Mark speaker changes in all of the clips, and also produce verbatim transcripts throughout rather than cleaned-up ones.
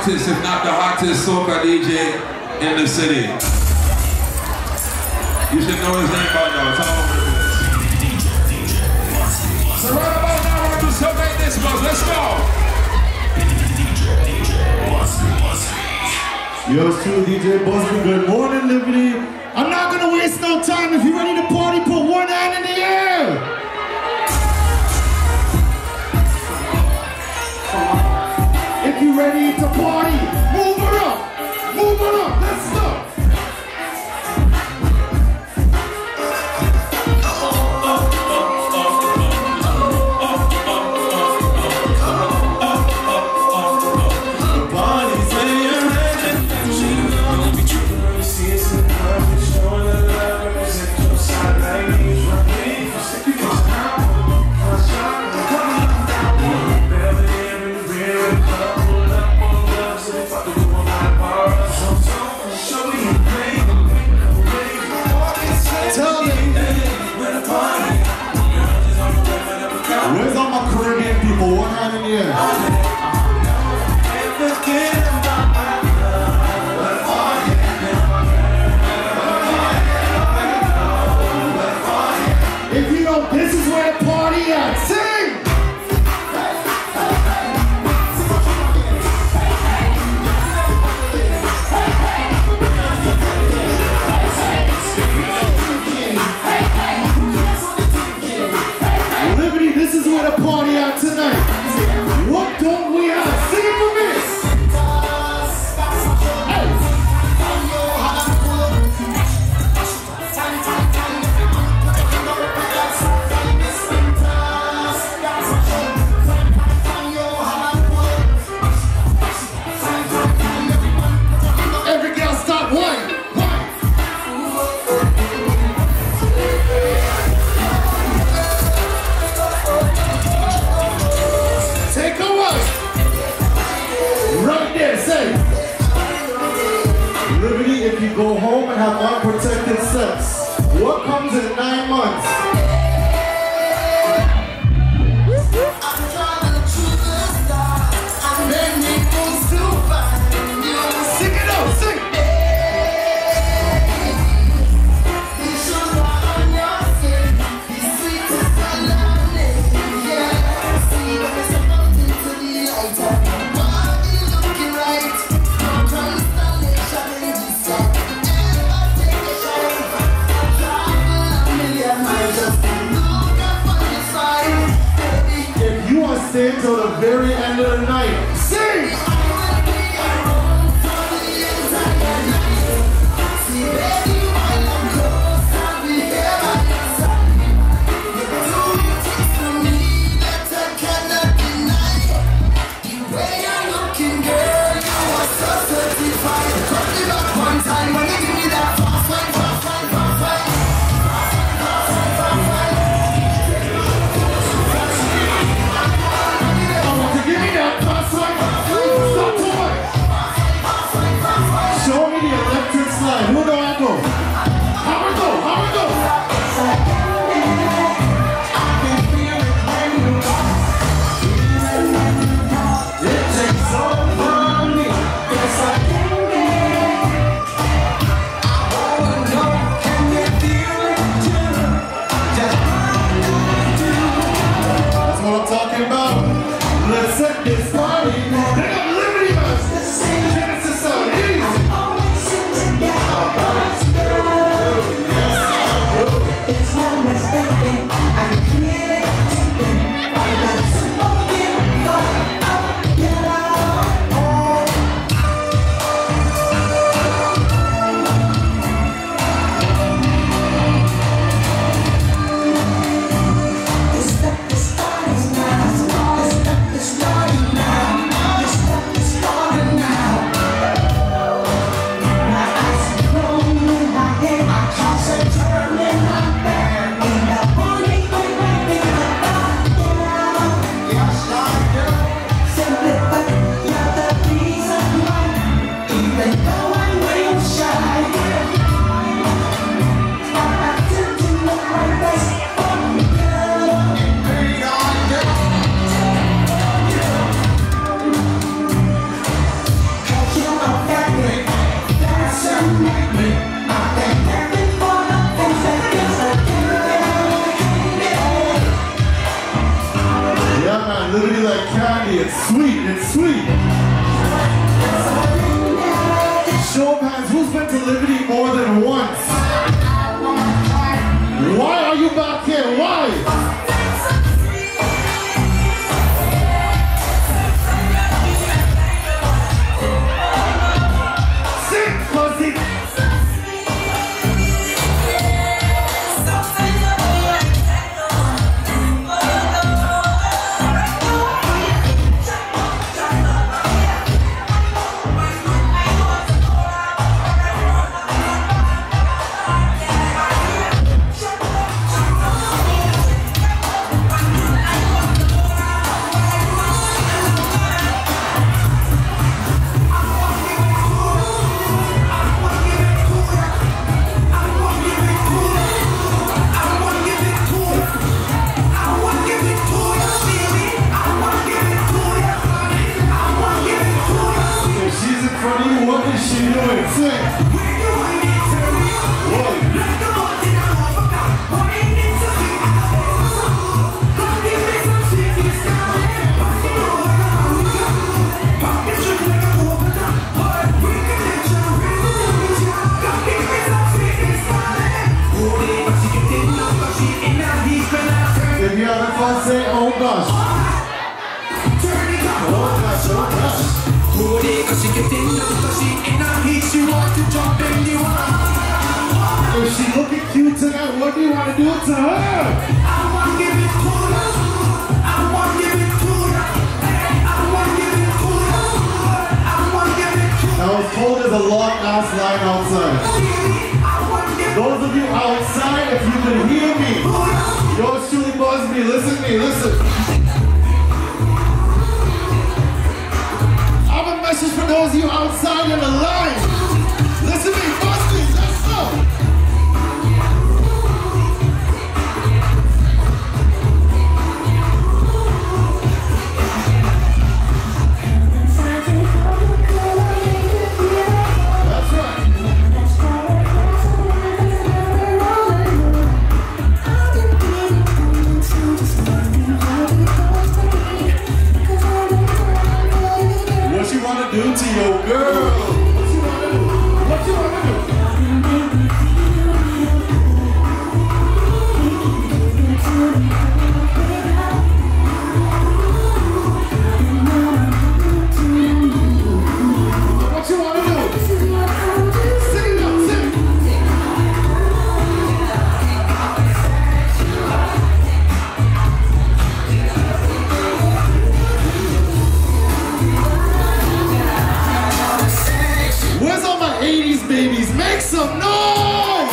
Speaker 1: hottest, if not the hottest soca D J in the city. You should know his name by now, it's all over the place. So right about now, we're gonna do something like this, bros. Let's go!
Speaker 2: Yo, it's true, D J Busby. Good morning, Liberty. I'm not gonna waste no time. If you're ready to party, put one hand in the air. If you're ready to party, move it up, move it up, let's go. Where's all my Caribbean people? One hand in the air. If you know this is where the party at, sing! Liberty, this is where the party at tonight. What don't we have? Sing it for me! Hey. Every girl stop one. Take a run. Right there, say. Liberty, if you go home and have unprotected sex, what comes in nine months? Sing it out, sing. Stay till the very end of the night. Sing! Who do I go? How we go? How we go? It takes all from me. Yes, I can get. I wanna know, can you feel it too? Just that's what I'm talking about. Let's set this party. They got Liberty Bus. Genesis Sound. Easy. Turning my back in the morning.
Speaker 3: candy. It's sweet. It's sweet. Show of hands. Who's been to Liberty more than once? Why are you back here? Why? Sing, pussy. If you have a fun, say, oh gosh. Oh gosh, oh gosh. If she looking cute tonight, what do you want to do to her? I want to give it to her. I want to give it to her. I want to give it to her. I want to give it to her. I was told there's a long ass line outside. Those of you outside, if you can hear me, yours truly buzz me. Listen to me, listen. I have a message for those of you outside in the line. Listen to me, buzz me, let's go. Do to your girl. What you wanna do? What you wanna do? What you wanna do? Sing it up, sing. Where's all my eighties babies? Make some noise!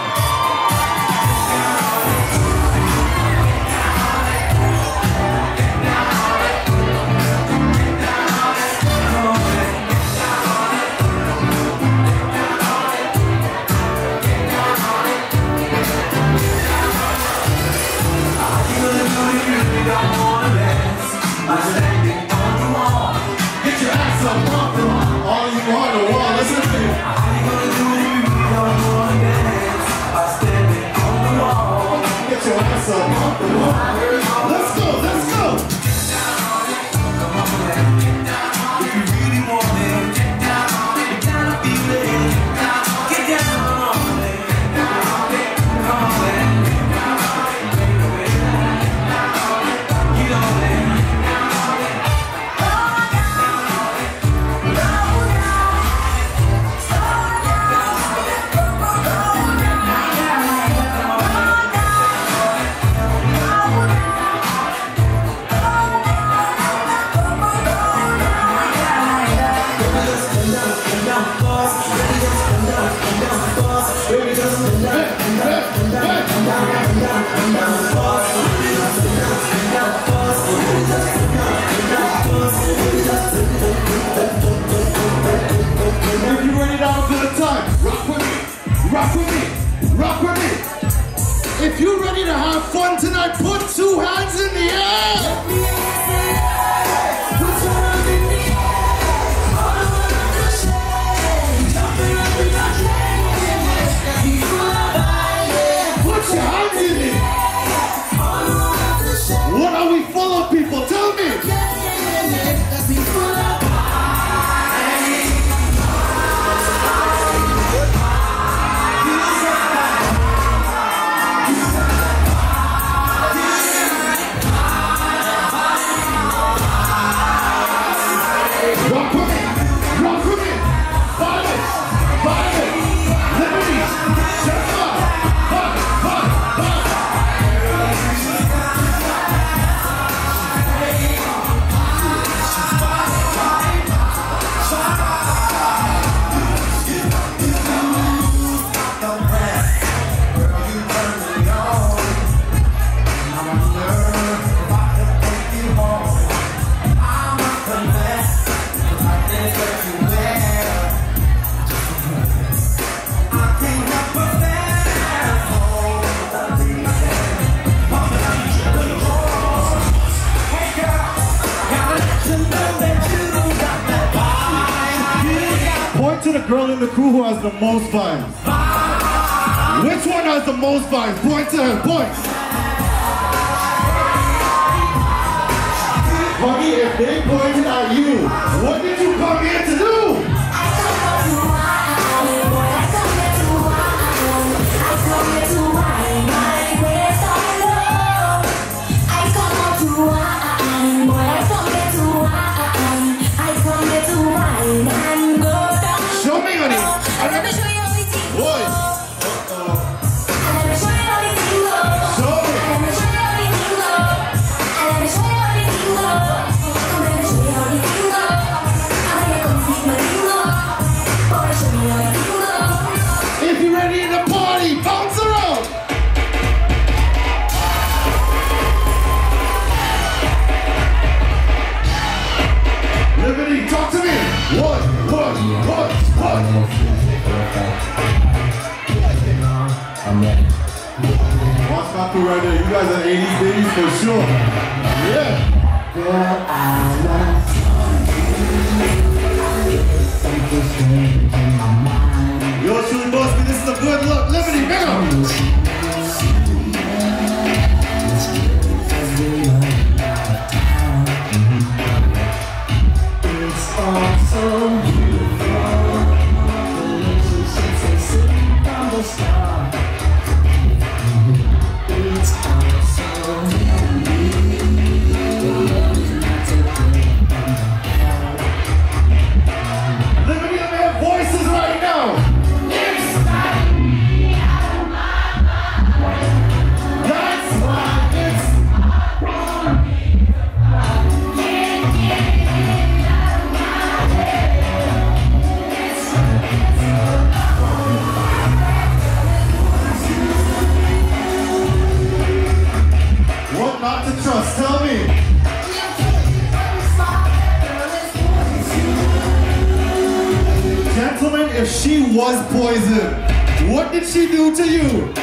Speaker 3: Get your ass up off the wall. All you want to wall. Listen to me. Get your ass up off the wall. Let's go, let's go. If you really want it, get down on it. You gotta feel it. Get down on it. Come on, you know it. If you're ready to have a good time, rock with me, rock with me, rock with me. If you're ready to have fun tonight, put two hands in the air. Put your hands in the air. Put your hands in it. What are we full of, people? Tell me. girl in the crew who has the most vibes? Which one has the most vibes? Point to her, point. Buggy, if they pointed at you, what did you come here to do? Show me, honey.
Speaker 4: Let me show you how we do.
Speaker 3: Boy.
Speaker 4: Let me show you how we do.
Speaker 3: Show me.
Speaker 4: Let me show you how we do. Let me show you how we do. Come let me show you how we do. I'm gonna come see my do. Boy, show me how we do.
Speaker 3: If you're ready in the party, bounce around. Liberty, talk to me. One, one, one, one.
Speaker 5: I'm ready.
Speaker 3: Watch my crew right there. You guys are eighties babies for sure. Yeah.
Speaker 5: Girl, I love something strange in my mind.
Speaker 3: Yo, Chewy Bosky, this is a good look. Liberty, big up.
Speaker 5: It's all so beautiful. Relationships are sitting from the start. It's all so beautiful. Love is not to blame from the heart.
Speaker 3: Liberty, let me have voices right now. That's why it's what not to trust. Tell me. Gentlemen, if she was poisoned, what did she do to you?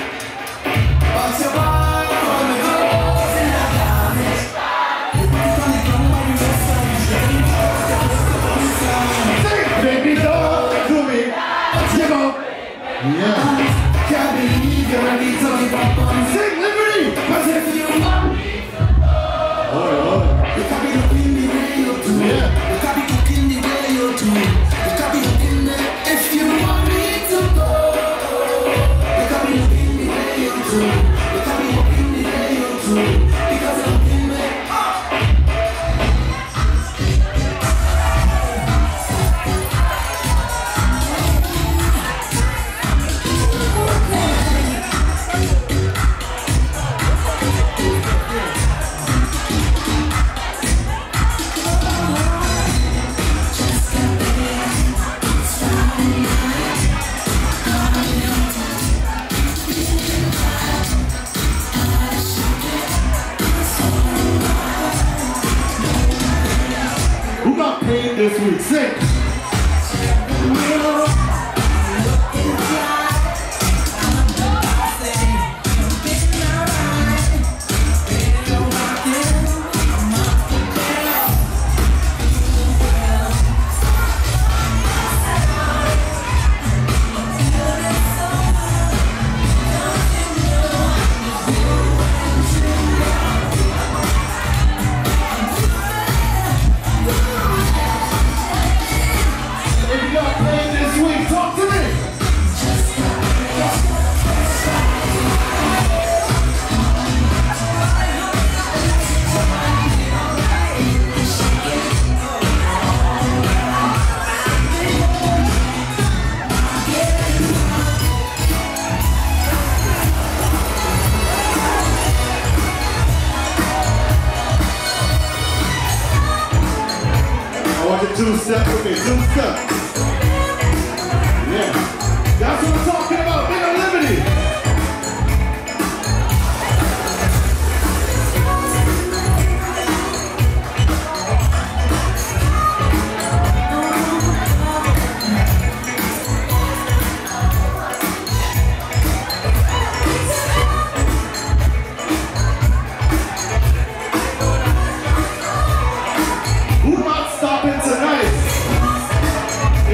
Speaker 3: Sing, baby, talk to me. You know. Yeah. Can't believe you're ready to leave up on me. Sing, Liberty. Cause if you want me, oh, oh.
Speaker 2: You can be looking the way you do.
Speaker 3: Yeah.
Speaker 2: You can be cooking the way you do. You can be looking there if you want me to go. You can be looking the way you do. You can be looking the way you do. Because you're looking there.
Speaker 3: Who got paid this week? Sing. If you got paid this week, talk to me. I want you two step with me, two step. Yeah, that's what I'm talking about. Big on Liberty. Who not stopping tonight?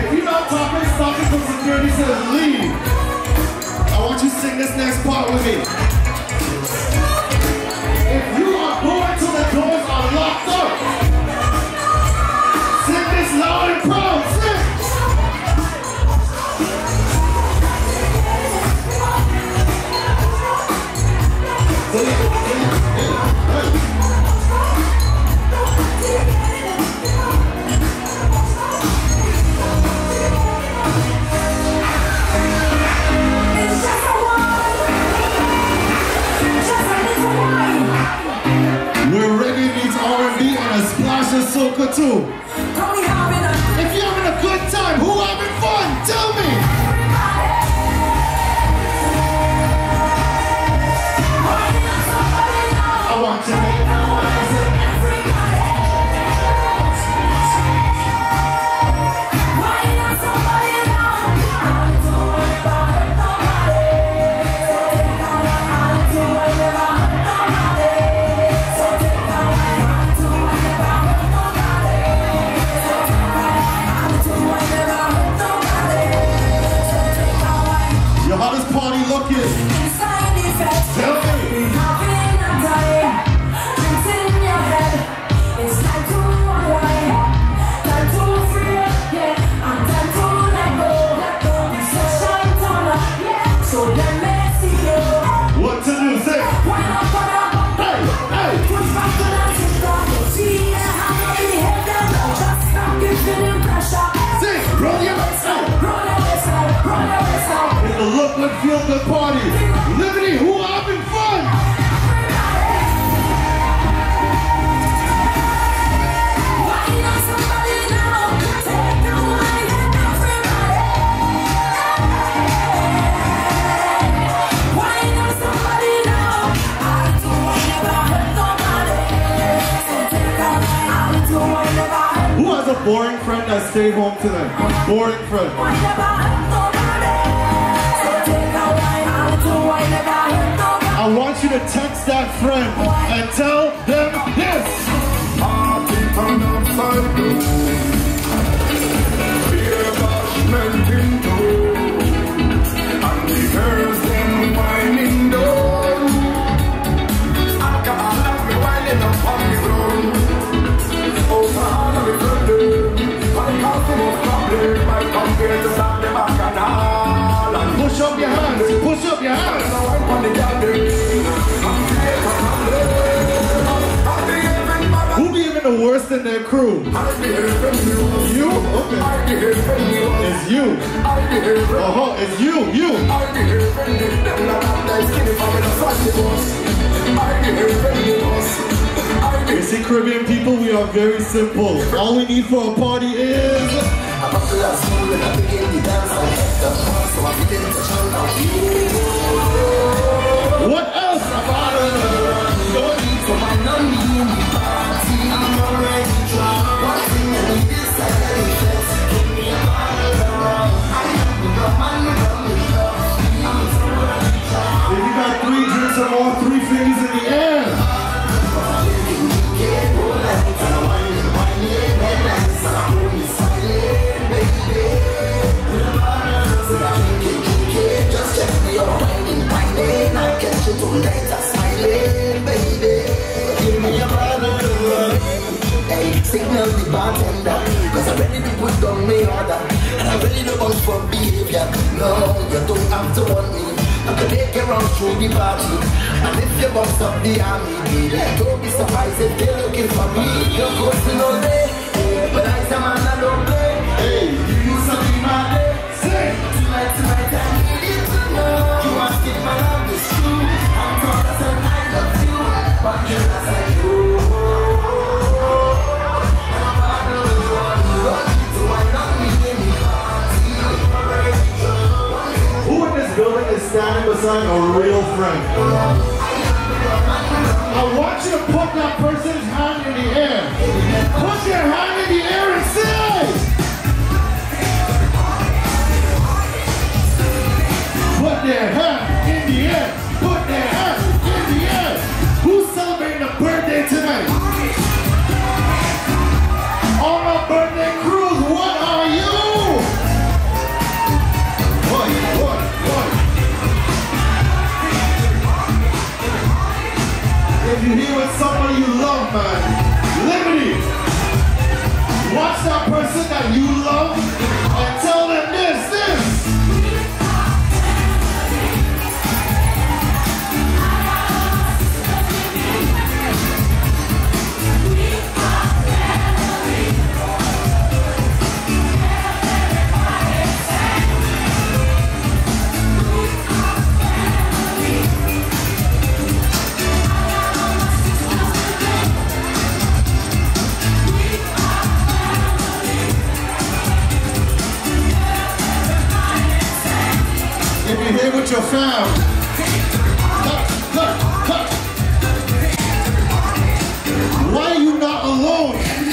Speaker 3: and feel good party. Liberty, who having fun? Who has a boring friend that stayed home tonight? Boring friend. I want you to text that friend and tell them this.
Speaker 2: And the girls them whining down. Alcohol have me whining up on the ground. Over all of the problem, my customer problem, my computer to start the bacchanal. And
Speaker 3: Push up your hands, push up your hands.
Speaker 2: now I'm on the garden. I'm creating a problem. I'll be helping my
Speaker 3: Who be even the worst in their crew?
Speaker 2: I'll be helping you.
Speaker 3: You? Okay.
Speaker 2: I'll be helping you.
Speaker 3: It's you.
Speaker 2: I'll be helping
Speaker 3: Uh-huh, it's you, you.
Speaker 2: I'll be helping you. Them not have that skinny for me to fight the boss. I'll be helping you, boss. I'll be
Speaker 3: You see, Caribbean people, we are very simple. All we need for a party is...
Speaker 2: I'm up to that school and I begin to dance. I hit the bar, so I begin to chant out you.
Speaker 3: What else?
Speaker 2: No need for my non-me in the party. I'm already drunk. One thing I need is a defense. Give me a bottle of rum. I am the rum and the rum is love. I'm already drunk.
Speaker 3: If you got three drinks or more, three fingers in the air.
Speaker 2: Signal the bartender, cause I'm ready to put down my order. And I'm ready to bounce for behavior. No, you don't have to want me. I can take you around through the party. And if you bounce up the army, baby, don't be surprised if they're looking for me. You're coasting all day, but I say man I don't play. Hey, you used to be my day.
Speaker 3: Sing!
Speaker 2: Tonight, tonight, I need you to know. You ask if my love is true. I'm proud and I love you, but you're not like you.
Speaker 3: Who in this building is standing beside a real friend? I want you to put that person's hand in the air. Put your hand in the air and say! Put their hand in the air. Put their hand in the air. Who's celebrating a birthday tonight? On a birthday cruise, what are you? What, what, what? If you're here with somebody you love, man, Liberty, watch that person that you love and tell them this, this. If you're here with your fam, cut, cut, cut. Why are you not alone?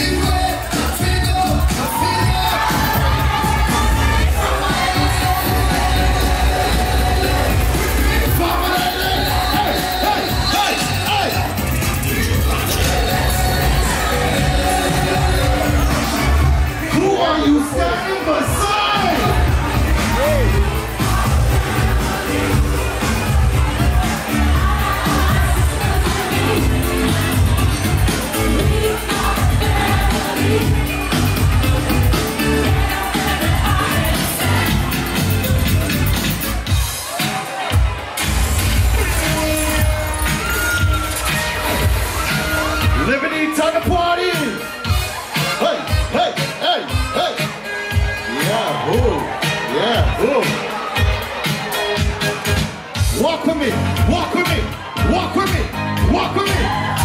Speaker 3: Who are you standing beside? Liberty, time to party! Hey, hey, hey, hey! Yeah, ooh, yeah, ooh. walk with me, walk with me, walk with me, walk with me.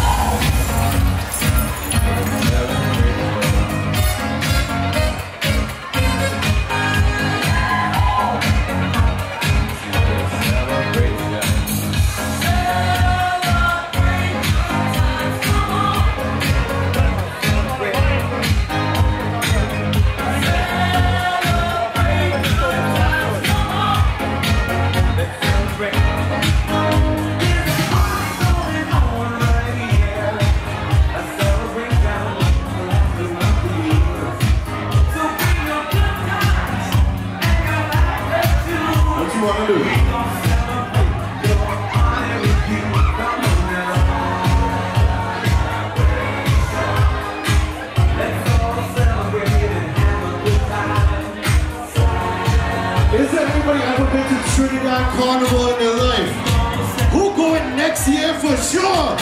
Speaker 3: Trinidad Carnival in their life. Who going next year for sure?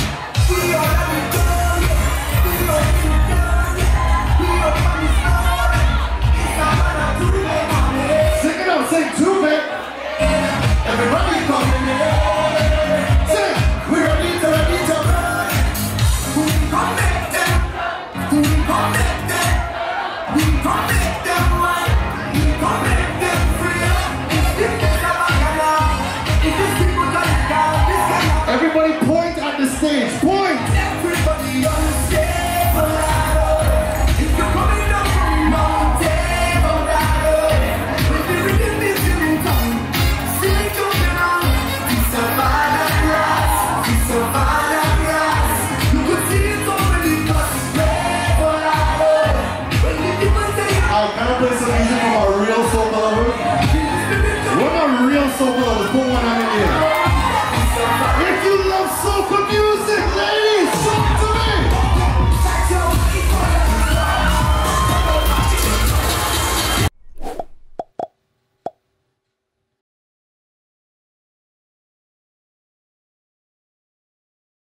Speaker 3: Sing it out, sing two, man. Everybody coming in. Sing, we ready to ready to run. We connected. We connected. We connected. We connected. Everybody point at the stage, point! Everybody